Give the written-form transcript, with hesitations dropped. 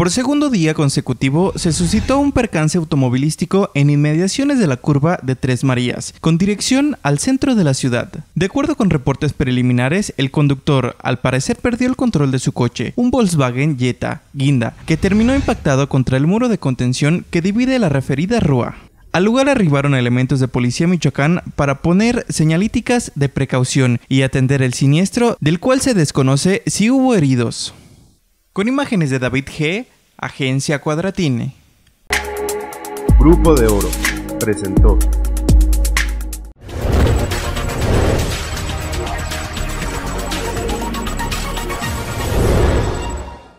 Por segundo día consecutivo se suscitó un percance automovilístico en inmediaciones de la curva de Tres Marías, con dirección al centro de la ciudad. De acuerdo con reportes preliminares, el conductor al parecer perdió el control de su coche, un Volkswagen Jetta guinda, que terminó impactado contra el muro de contención que divide la referida rúa. Al lugar arribaron elementos de Policía Michoacán para poner señalíticas de precaución y atender el siniestro, del cual se desconoce si hubo heridos. Con imágenes de David G., Agencia Cuadratine. Grupo de Oro presentó